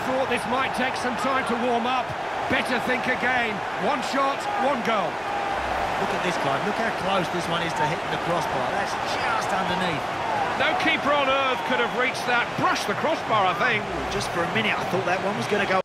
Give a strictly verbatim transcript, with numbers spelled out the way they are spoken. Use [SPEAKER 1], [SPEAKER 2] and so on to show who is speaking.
[SPEAKER 1] thought this might take some time to warm up. Better think again. One shot, one goal.
[SPEAKER 2] Look at this, Clive. Look how close this one is to hitting the crossbar. That's just underneath.
[SPEAKER 3] No keeper on earth could have reached that. Brushed the crossbar, I think.
[SPEAKER 2] Just for a minute, I thought that one was going to go